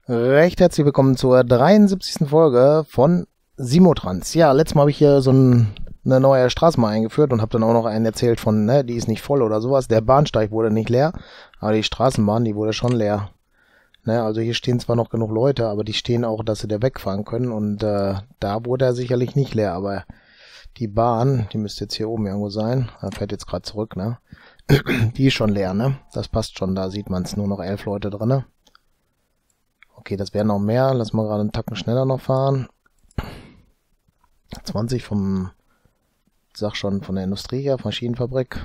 Recht herzlich willkommen zur 73. Folge von Simotrans. Ja, letztes Mal habe ich hier so eine neue Straßenbahn eingeführt und habe dann auch noch einen erzählt von, ne, die ist nicht voll oder sowas. Der Bahnsteig wurde nicht leer, aber die Straßenbahn, die wurde schon leer. Ne, also hier stehen zwar noch genug Leute, aber die stehen auch, dass sie da wegfahren können und da wurde er sicherlich nicht leer, aber die Bahn, die müsste jetzt hier oben irgendwo sein, er fährt jetzt gerade zurück, ne, die ist schon leer, ne, das passt schon, da sieht man es, nur noch 11 Leute drinne. Okay, das wären noch mehr. Lass mal gerade einen Tacken schneller noch fahren. 20 vom, sag schon, von der Industrie her, Maschinenfabrik.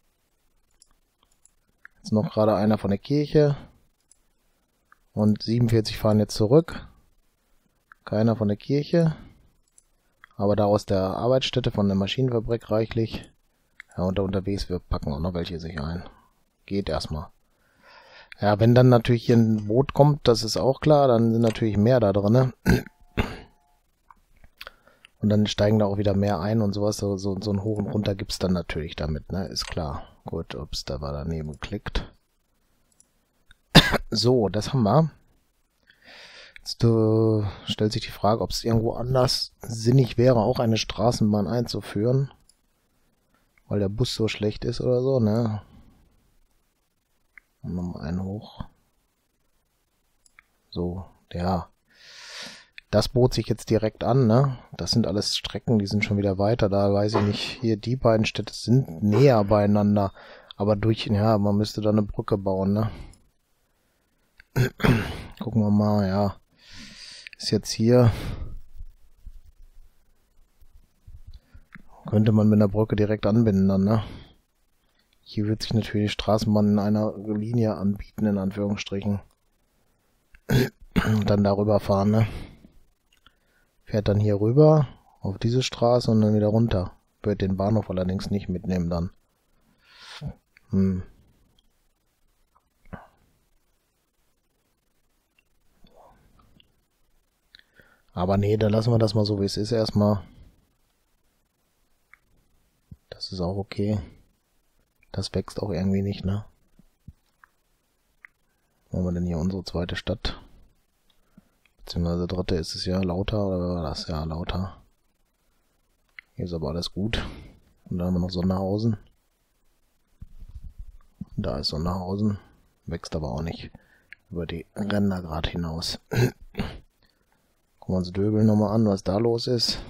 Jetzt noch gerade einer von der Kirche. Und 47 fahren jetzt zurück. Keiner von der Kirche. Aber da aus der Arbeitsstätte von der Maschinenfabrik reichlich. Ja, und da unterwegs, wir packen auch noch welche sich ein. Geht erstmal. Ja, wenn dann natürlich hier ein Boot kommt, das ist auch klar, dann sind natürlich mehr da drin. Und dann steigen da auch wieder mehr ein und sowas. So ein Hoch und Runter gibt's dann natürlich damit, ne? Ist klar. Gut, ups, da war daneben geklickt. So, das haben wir. Jetzt stellt sich die Frage, ob es irgendwo anders sinnig wäre, auch eine Straßenbahn einzuführen. Weil der Bus so schlecht ist oder so, ne? Und nochmal einen hoch. So, ja. Das bot sich jetzt direkt an, ne? Das sind alles Strecken, die sind schon wieder weiter. Da weiß ich nicht, hier die beiden Städte sind näher beieinander. Aber ja, man müsste da eine Brücke bauen, ne? Gucken wir mal, ja. Ist jetzt hier. Könnte man mit einer Brücke direkt anbinden dann, ne? Hier wird sich natürlich die Straßenbahn in einer Linie anbieten, in Anführungsstrichen. Und dann darüber fahren, ne? Fährt dann hier rüber, auf diese Straße und dann wieder runter. Wird den Bahnhof allerdings nicht mitnehmen dann. Aber nee, dann lassen wir das mal so, wie es ist erstmal. Das ist auch okay. Das wächst auch irgendwie nicht, ne? Wo haben wir denn hier unsere zweite Stadt? Beziehungsweise dritte ist es ja Lauter, oder war das? Ja, Lauter. Hier ist aber alles gut. Und dann haben wir noch Sonderhausen. Da ist Sonderhausen. Wächst aber auch nicht über die Ränder gerade hinaus. Gucken wir uns Döbel nochmal an, was da los ist.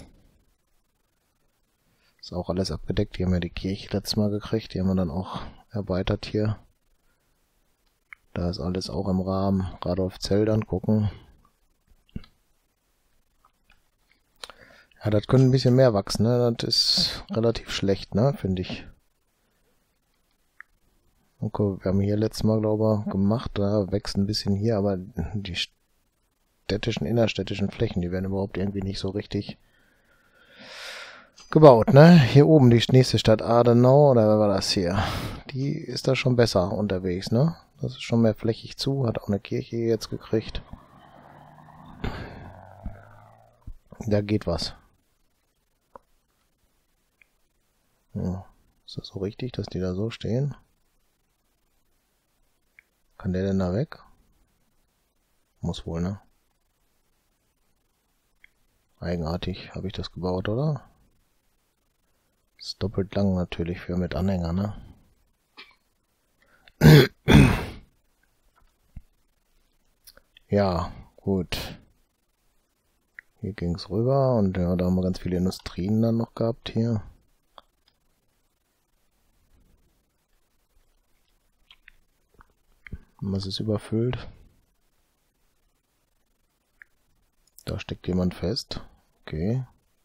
Ist auch alles abgedeckt. Hier haben wir die Kirche letztes Mal gekriegt. Die haben wir dann auch erweitert hier. Da ist alles auch im Rahmen. Radolfzell dann gucken. Ja, das könnte ein bisschen mehr wachsen, ne? Das ist relativ schlecht, ne? Finde ich. Okay, wir haben hier letztes Mal, glaube ich, gemacht. Da wächst ein bisschen hier, aber die innerstädtischen Flächen, die werden überhaupt irgendwie nicht so richtig gebaut, ne? Hier oben die nächste Stadt Adenau, oder wer war das hier? Die ist da schon besser unterwegs, ne? Das ist schon mehr flächig zu, hat auch eine Kirche jetzt gekriegt. Da geht was. Ja, ist das so richtig, dass die da so stehen? Kann der denn da weg? Muss wohl, ne? Eigenartig habe ich das gebaut, oder? Ist doppelt lang natürlich für mit Anhänger, ne? Ja, gut. Hier ging's rüber und ja, da haben wir ganz viele Industrien dann noch gehabt hier. Was ist überfüllt? Da steckt jemand fest. Okay.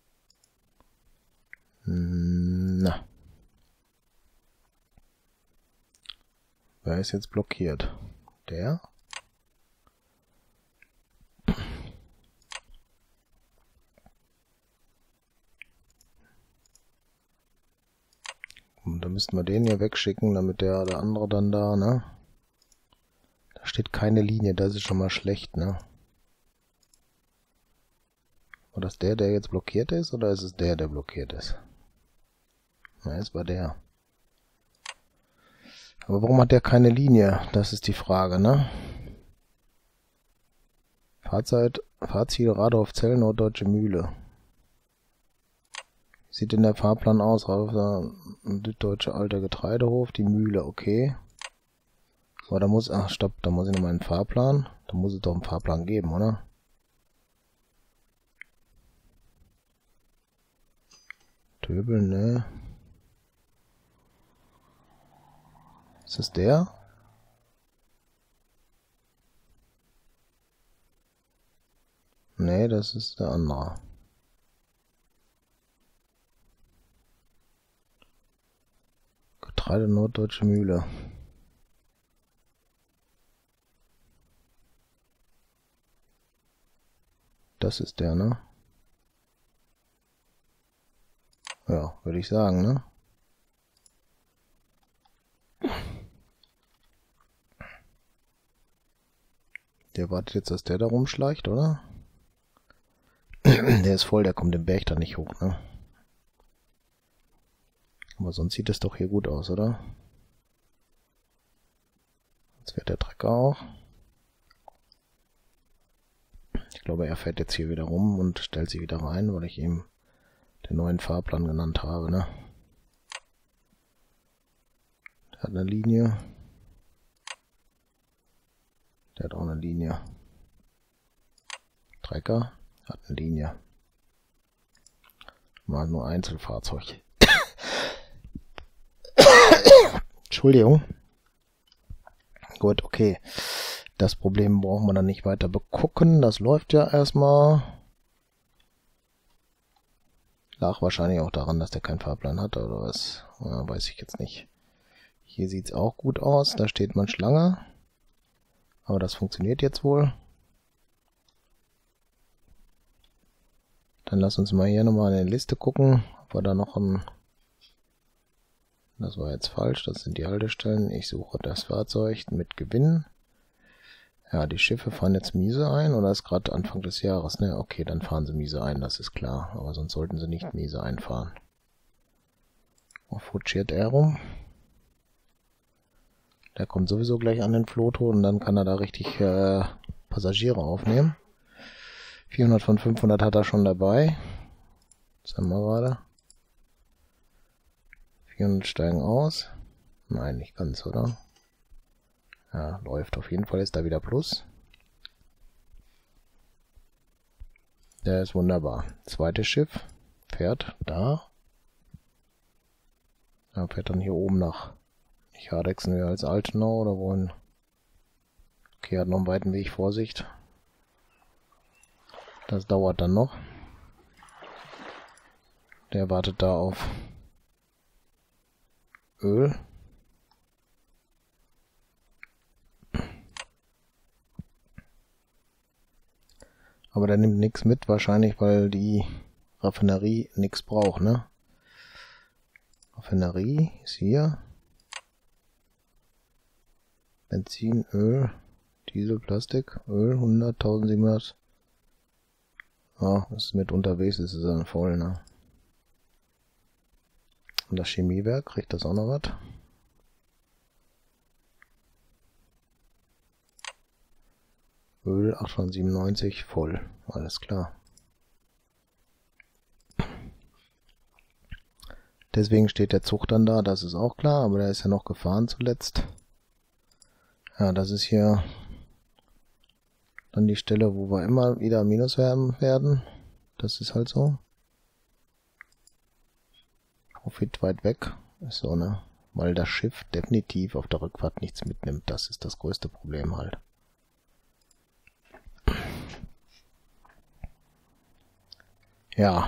Na. Wer ist jetzt blockiert? Der? Und da müssten wir den hier wegschicken, damit der andere dann da, ne? Da steht keine Linie, das ist schon mal schlecht, ne? War das der jetzt blockiert ist, oder ist es der blockiert ist? Na, es war der. Aber warum hat der keine Linie? Das ist die Frage, ne? Fahrziel Radolf-Zell, Norddeutsche Mühle. Sieht denn der Fahrplan aus? Süddeutsche Alter Getreidehof, die Mühle, okay. Aber da muss, ach stopp, da muss ich nochmal einen Fahrplan. Da muss es doch einen Fahrplan geben, oder? Töbel, ne? Ist das der? Ne, das ist der andere. Getreide Norddeutsche Mühle. Das ist der, ne? Ja, würde ich sagen, ne? Der wartet jetzt, dass der da rumschleicht, oder? Der ist voll, der kommt den Berg da nicht hoch, ne? Aber sonst sieht es doch hier gut aus, oder? Jetzt fährt der Trecker auch. Ich glaube, er fährt jetzt hier wieder rum und stellt sich wieder rein, weil ich ihm den neuen Fahrplan genannt habe, ne? Der hat eine Linie. Der hat auch eine Linie. Trecker hat eine Linie. Mal nur Einzelfahrzeug. Entschuldigung. Gut, okay. Das Problem brauchen wir dann nicht weiter begucken. Das läuft ja erstmal. Lag wahrscheinlich auch daran, dass der keinen Fahrplan hat oder was. Ja, weiß ich jetzt nicht. Hier sieht es auch gut aus. Da steht man Schlange. Aber das funktioniert jetzt wohl. Dann lass uns mal hier nochmal in die Liste gucken, ob wir da noch ein... Das war jetzt falsch, das sind die Haltestellen. Ich suche das Fahrzeug mit Gewinn. Ja, die Schiffe fahren jetzt miese ein, oder ist gerade Anfang des Jahres, ne? Okay, dann fahren sie miese ein, das ist klar. Aber sonst sollten sie nicht miese einfahren. Wo futschiert er rum? Der kommt sowieso gleich an den Floto und dann kann er da richtig Passagiere aufnehmen. 400 von 500 hat er schon dabei. Was haben wir gerade? 400 steigen aus. Nein, nicht ganz, oder? Ja, läuft. Auf jeden Fall ist da wieder Plus. Der ist wunderbar. Zweites Schiff fährt da. Ja, fährt dann hier oben nach Hardexen als Altenau oder wohin? Okay, hat noch einen weiten Weg, Vorsicht. Das dauert dann noch. Der wartet da auf Öl. Aber der nimmt nichts mit, wahrscheinlich, weil die Raffinerie nichts braucht, ne? Raffinerie ist hier. Benzin, Öl, Diesel, Plastik, Öl, 100.700. Ja, das ist mit unterwegs, ist es dann voll, ne? Und das Chemiewerk, kriegt das auch noch was? Öl 897 voll, alles klar. Deswegen steht der Zug dann da, das ist auch klar, aber der ist ja noch gefahren zuletzt. Ja, das ist hier dann die Stelle, wo wir immer wieder Minus werden. Das ist halt so. Profit weit weg. Ist so, ne? Weil das Schiff definitiv auf der Rückfahrt nichts mitnimmt. Das ist das größte Problem halt. Ja.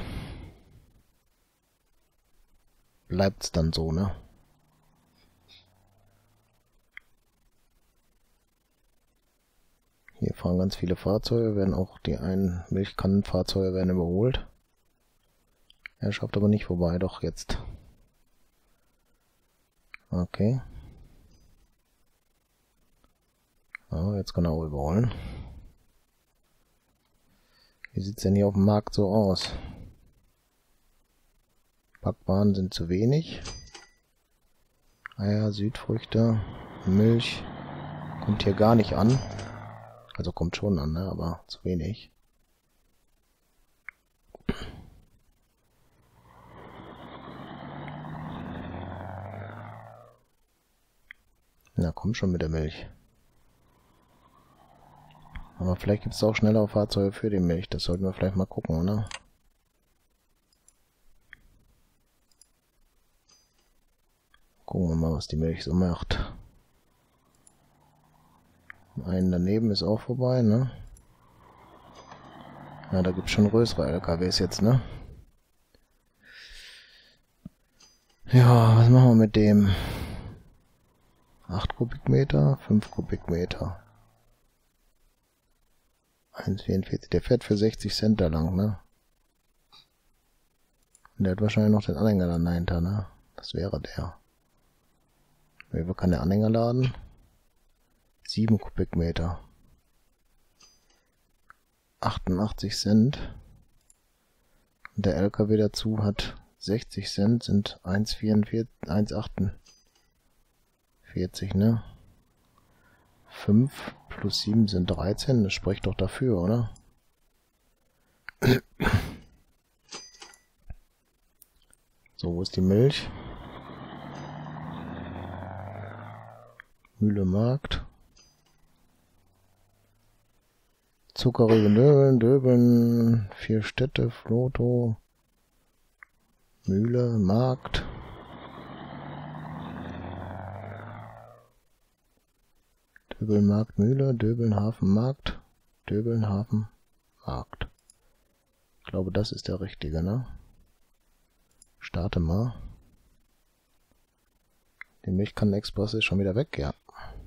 Bleibt's dann so, ne? Hier fahren ganz viele Fahrzeuge, werden auch die einen Milchkannenfahrzeuge werden überholt. Er schafft aber nicht vorbei, doch jetzt. Okay. Ja, jetzt kann er auch überholen. Wie sieht's denn hier auf dem Markt so aus? Backwaren sind zu wenig. Eier, Südfrüchte, Milch kommt hier gar nicht an. Also kommt schon an, ne? Aber zu wenig. Na, komm schon mit der Milch. Aber vielleicht gibt es auch schnellere Fahrzeuge für die Milch. Das sollten wir vielleicht mal gucken, oder? Gucken wir mal, was die Milch so macht. Einen daneben ist auch vorbei, ne? Ja, da gibt es schon größere LKWs jetzt, ne? Ja, was machen wir mit dem? 8 Kubikmeter, 5 Kubikmeter. 1,44. Der fährt für 60 Cent da lang, ne? Und der hat wahrscheinlich noch den Anhänger dann dahinter, ne? Das wäre der. Wie viel kann der Anhänger laden? 7 Kubikmeter. 88 Cent. Und der LKW dazu hat 60 Cent, sind 1,44, 1,48, ne? 5 plus 7 sind 13, das spricht doch dafür, oder? So, wo ist die Milch? Mühle Markt. Zuckerrüben, Döbeln, 4 Städte, Floto, Mühle, Markt. Döbeln, Markt, Mühle, Döbeln, Hafen, Markt, Döbeln, Hafen, Markt. Ich glaube, das ist der richtige, ne? Starte mal. Die Milchkannen-Express ist schon wieder weg, ja.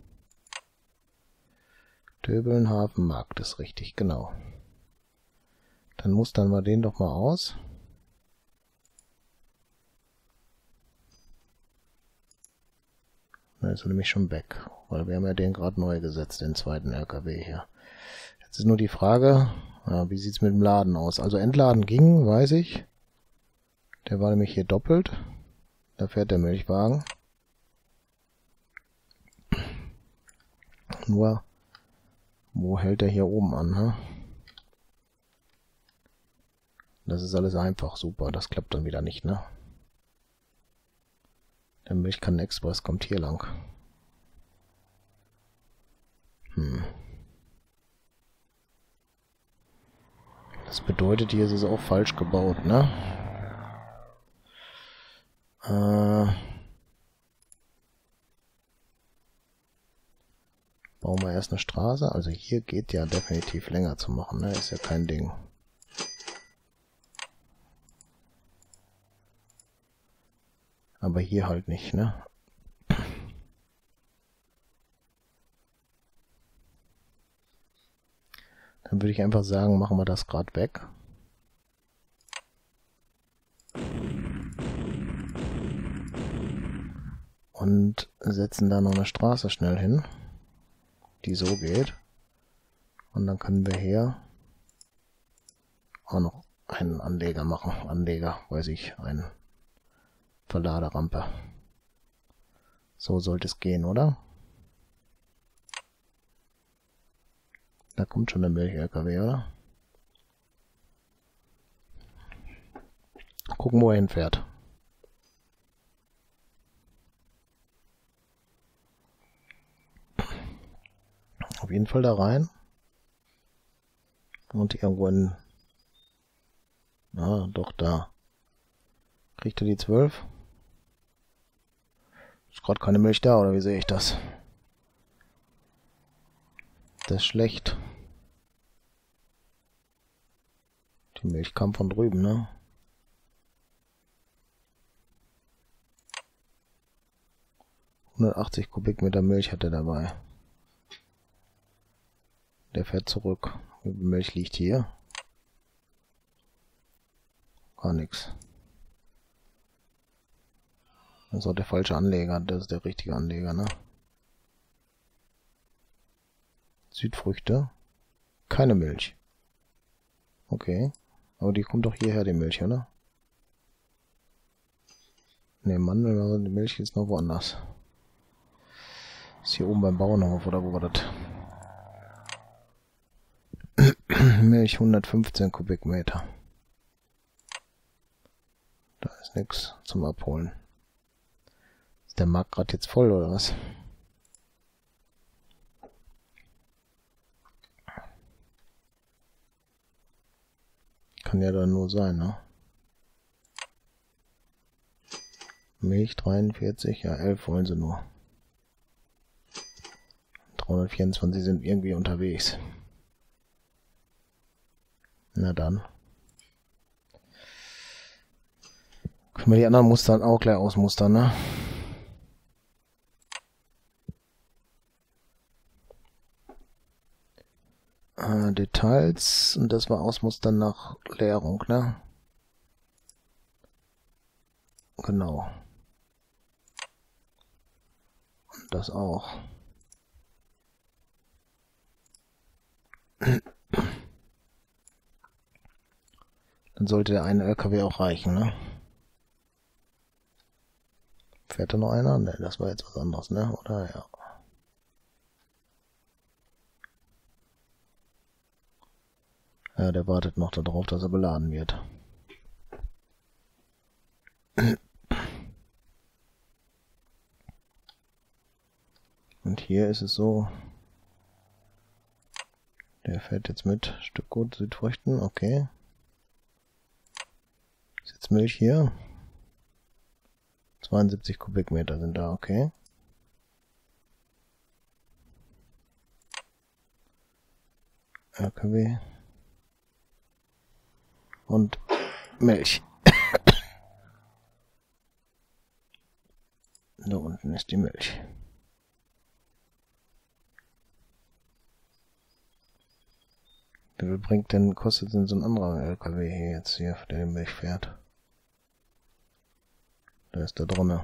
Döbeln, Hafen, Markt ist richtig, genau. Dann mustern wir den doch mal aus. Da ist er nämlich schon weg, weil wir haben ja den gerade neu gesetzt, den zweiten LKW hier. Jetzt ist nur die Frage, wie sieht es mit dem Laden aus? Also Entladen ging, weiß ich. Der war nämlich hier doppelt. Da fährt der Milchwagen. Nur, wo hält er hier oben an? Ne? Das ist alles einfach, super. Das klappt dann wieder nicht, ne? Der Milchkannen-Express kommt hier lang. Das bedeutet, hier ist es auch falsch gebaut, ne? Bauen wir erst eine Straße. Also hier geht ja definitiv länger zu machen, ne? Ist ja kein Ding. Aber hier halt nicht, ne? Dann würde ich einfach sagen, machen wir das gerade weg. Und setzen da noch eine Straße schnell hin, die so geht. Und dann können wir hier auch noch einen Anleger machen. Anleger, weiß ich, einen Verladerampe. So sollte es gehen, oder? Da kommt schon der Milch-LKW, oder? Gucken, wo er hinfährt. Auf jeden Fall da rein. Und irgendwo in... Ah, doch da. Kriegt er die 12? Ist gerade keine Milch da, oder wie sehe ich das? Das ist schlecht. Die Milch kam von drüben, ne? ...180 Kubikmeter Milch hat er dabei. Der fährt zurück. Wie viel Milch liegt hier? Gar nichts. Das ist auch der falsche Anleger. Das ist der richtige Anleger, ne? Südfrüchte. Keine Milch. Okay. Aber die kommt doch hierher, die Milch, oder? Ne, Mandel, also die Milch ist noch woanders. Ist hier oben beim Bauernhof, oder wo war das? Milch 115 Kubikmeter. Da ist nichts zum Abholen. Ist der Markt gerade jetzt voll oder was? Kann ja dann nur sein, ne? Milch 43, ja 11 wollen sie nur. 324 sind irgendwie unterwegs. Na dann. Können wir die anderen Mustern auch gleich ausmustern, ne? Details, und das war Ausmustern nach Leerung, ne? Genau. Und das auch. Dann sollte der eine LKW auch reichen, ne? Fährt da noch einer? Ne, das war jetzt was anderes, ne? Oder? Ja. Ja, der wartet noch darauf, dass er beladen wird. Und hier ist es so, der fährt jetzt mit Stückgut Südfrüchten, okay. Ist jetzt Milch hier. 72 Kubikmeter sind da, okay. LKW. Und Milch. Da unten ist die Milch. Wie viel bringt denn, kostet denn so ein anderer LKW hier jetzt hier, der den Milch fährt? Da ist da drinne.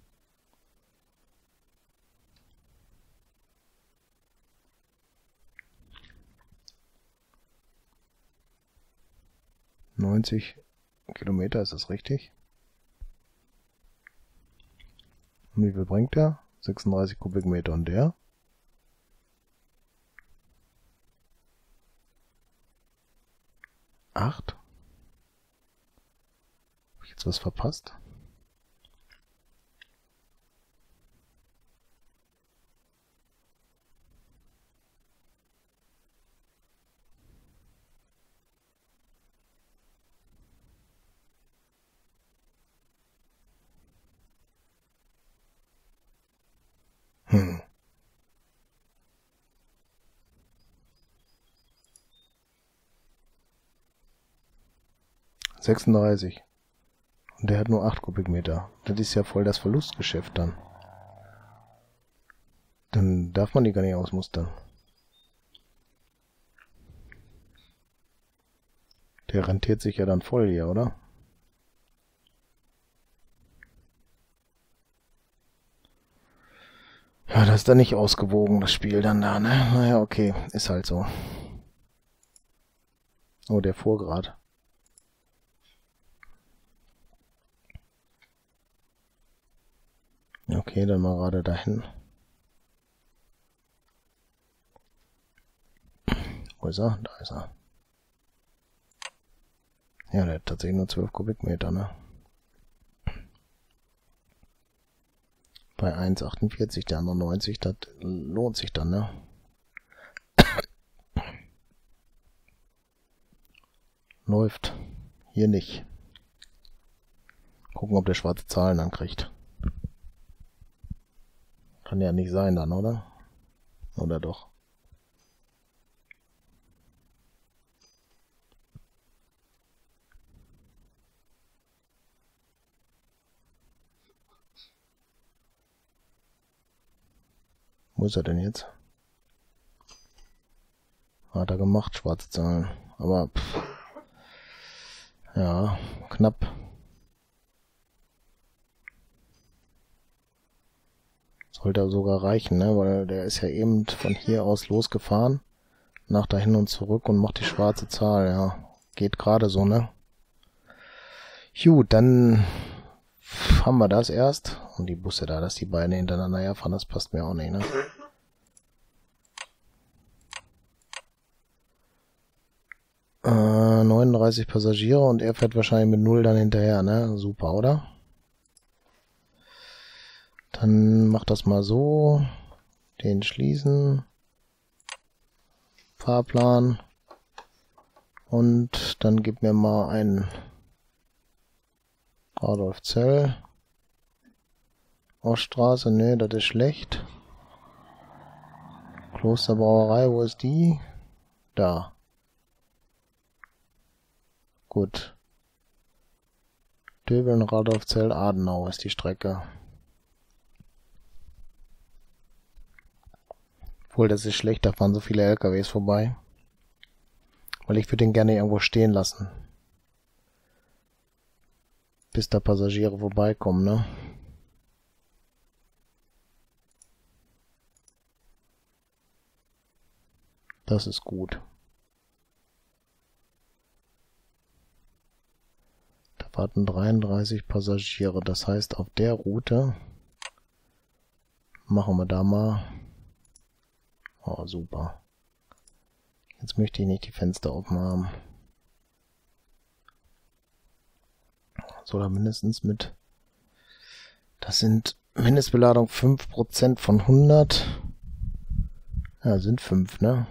...90 Kilometer, ist das richtig? Und wie viel bringt der? 36 Kubikmeter und der? Acht? Habe ich jetzt was verpasst? Hm. 36. Und der hat nur 8 Kubikmeter. Das ist ja voll das Verlustgeschäft dann. Dann darf man die gar nicht ausmustern. Der rentiert sich ja dann voll hier, oder? Ja, das ist dann nicht ausgewogen, das Spiel dann da, ne? Naja, okay, ist halt so. Oh, der fuhr grad. Okay, dann mal gerade dahin. Wo ist er? Da ist er. Ja, der hat tatsächlich nur 12 Kubikmeter, ne? Bei 1,48, der andere 90, das lohnt sich dann, ne? Läuft. Hier nicht. Gucken, ob der schwarze Zahlen dann kriegt. Kann ja nicht sein dann, oder? Oder doch? Wo ist er denn jetzt? Hat er gemacht, schwarze Zahlen. Aber, pff, ja, knapp. Sollte sogar reichen, ne? Weil der ist ja eben von hier aus losgefahren. Nach dahin und zurück und macht die schwarze Zahl, ja. Geht gerade so, ne? Gut, dann haben wir das erst. Und die Busse da, dass die beiden hintereinander herfahren, das passt mir auch nicht, ne? 39 Passagiere und er fährt wahrscheinlich mit 0 dann hinterher, ne? Super, oder? Dann mach das mal so. Den schließen. Fahrplan. Und dann gib mir mal einen Adolf-Zell. Oststraße, ne, das ist schlecht. Klosterbrauerei, wo ist die? Da. Gut. Döbeln, Radolfzell, Adenau ist die Strecke. Obwohl, das ist schlecht, da fahren so viele LKWs vorbei. Weil ich würde den gerne irgendwo stehen lassen. Bis da Passagiere vorbeikommen, ne? Das ist gut. Da warten 33 Passagiere. Das heißt, auf der Route machen wir da mal. Oh, super. Jetzt möchte ich nicht die Fenster offen haben. Soll er mindestens mit... Das sind Mindestbeladung 5% von 100. Ja, sind 5, ne?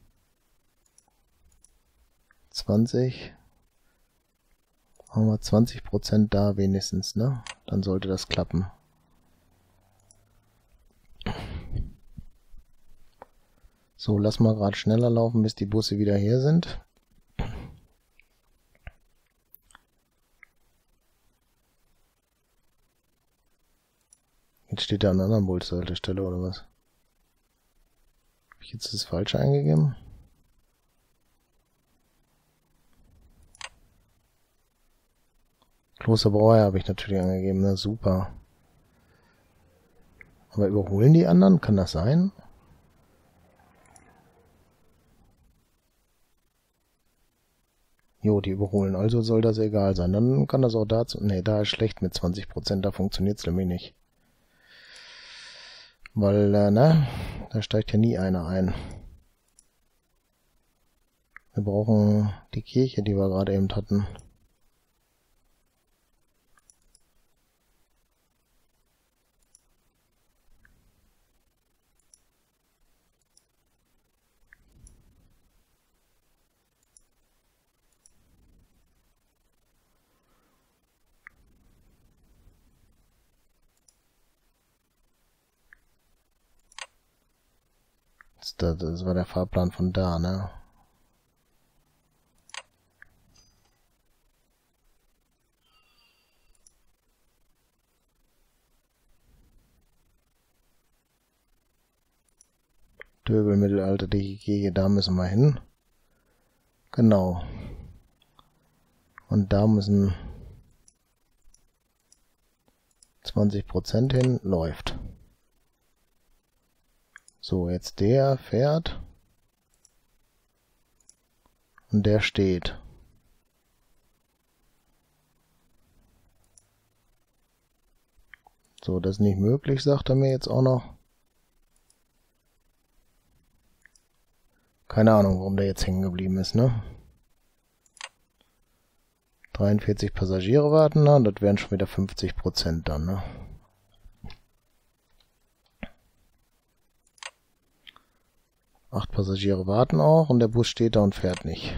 20. Machen wir 20% da wenigstens, ne? Dann sollte das klappen. So, lass mal gerade schneller laufen, bis die Busse wieder hier sind. Jetzt steht da an einer anderen Bushaltestelle oder was? Habe ich jetzt das Falsche eingegeben? Klosterbrauerei habe ich natürlich angegeben, na super. Aber überholen die anderen? Kann das sein? Jo, die überholen, also soll das egal sein. Dann kann das auch dazu... Ne, da ist schlecht mit 20%, da funktioniert es nämlich nicht. Weil, ne, da steigt ja nie einer ein. Wir brauchen die Kirche, die wir gerade eben hatten. Das war der Fahrplan von da, ne? Döbel, mittelalterliche Kirche, da müssen wir hin. Genau. Und da müssen 20% hin, läuft. So, jetzt der fährt. Und der steht. So, das ist nicht möglich, sagt er mir jetzt auch noch. Keine Ahnung, warum der jetzt hängen geblieben ist, ne? 43 Passagiere warten, na, das wären schon wieder 50% dann, ne? Acht Passagiere warten auch und der Bus steht da und fährt nicht.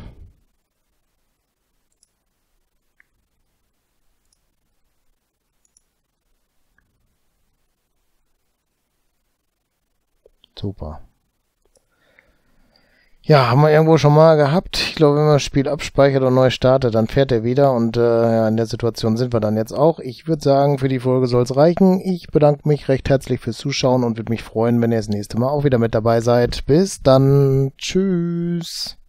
Super. Ja, haben wir irgendwo schon mal gehabt. Ich glaube, wenn man das Spiel abspeichert und neu startet, dann fährt er wieder. Und ja, in der Situation sind wir dann jetzt auch. Ich würde sagen, für die Folge soll es reichen. Ich bedanke mich recht herzlich fürs Zuschauen und würde mich freuen, wenn ihr das nächste Mal auch wieder mit dabei seid. Bis dann. Tschüss.